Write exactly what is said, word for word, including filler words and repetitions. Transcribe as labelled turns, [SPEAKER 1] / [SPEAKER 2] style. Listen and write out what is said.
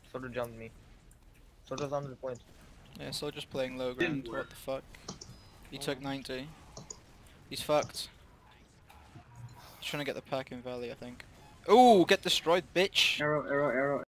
[SPEAKER 1] Soldier jumped me. Soldier's on the point.
[SPEAKER 2] Yeah, Soldier's playing low ground.
[SPEAKER 3] Didn't
[SPEAKER 2] What
[SPEAKER 3] work.
[SPEAKER 2] the fuck? He took ninety. He's fucked. He's trying to get the pack in Valley, I think. Ooh, get destroyed, bitch!
[SPEAKER 3] Arrow, arrow, arrow.